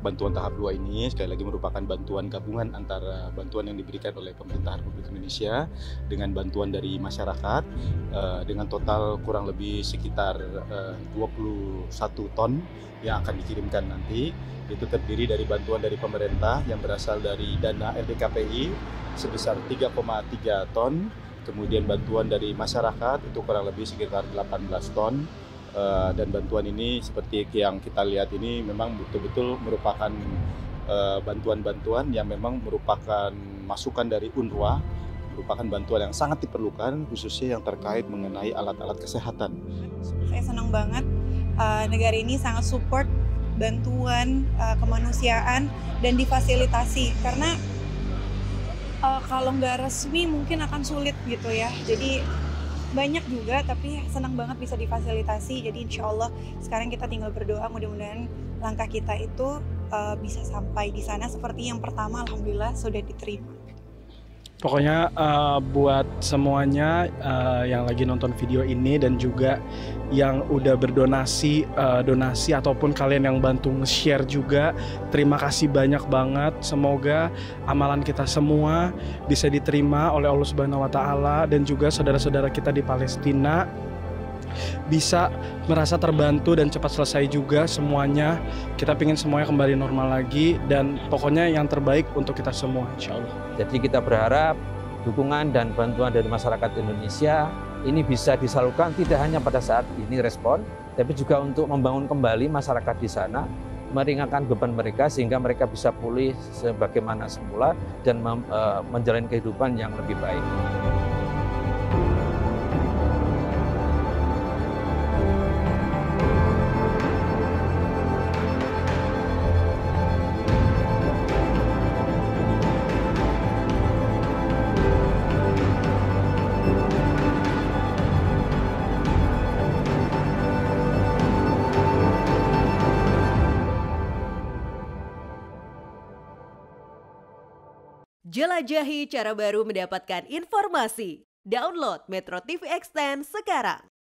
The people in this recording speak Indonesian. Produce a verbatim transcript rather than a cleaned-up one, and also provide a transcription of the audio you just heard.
bantuan tahap dua ini sekali lagi merupakan bantuan gabungan antara bantuan yang diberikan oleh pemerintah Republik Indonesia dengan bantuan dari masyarakat uh, dengan total kurang lebih sekitar uh, dua puluh satu ton yang akan dikirimkan nanti. Itu terdiri dari bantuan dari pemerintah yang berasal dari dana R D K P I sebesar tiga koma tiga ton, kemudian bantuan dari masyarakat itu kurang lebih sekitar delapan belas ton. Uh, dan bantuan ini seperti yang kita lihat ini memang betul-betul merupakan uh, bantuan-bantuan yang memang merupakan masukan dari U N R W A, merupakan bantuan yang sangat diperlukan khususnya yang terkait mengenai alat-alat kesehatan. Saya senang banget uh, negara ini sangat support bantuan uh, kemanusiaan dan difasilitasi karena uh, kalau nggak resmi mungkin akan sulit gitu ya. Jadi banyak juga, tapi senang banget bisa difasilitasi. Jadi insya Allah sekarang kita tinggal berdoa mudah-mudahan langkah kita itu uh, bisa sampai di sana seperti yang pertama, alhamdulillah sudah diterima. Pokoknya uh, buat semuanya uh, yang lagi nonton video ini dan juga yang udah berdonasi, uh, donasi ataupun kalian yang bantu nge-share juga, terima kasih banyak banget. Semoga amalan kita semua bisa diterima oleh Allah Subhanahu wa Ta'ala dan juga saudara-saudara kita di Palestina bisa merasa terbantu dan cepat selesai juga semuanya. Kita pingin semuanya kembali normal lagi dan pokoknya yang terbaik untuk kita semua, insya Allah. Jadi kita berharap dukungan dan bantuan dari masyarakat Indonesia ini bisa disalurkan tidak hanya pada saat ini respon, tapi juga untuk membangun kembali masyarakat di sana, meringankan beban mereka sehingga mereka bisa pulih sebagaimana semula dan menjalani kehidupan yang lebih baik. Jelajahi cara baru mendapatkan informasi. Download Metro T V Extend sekarang.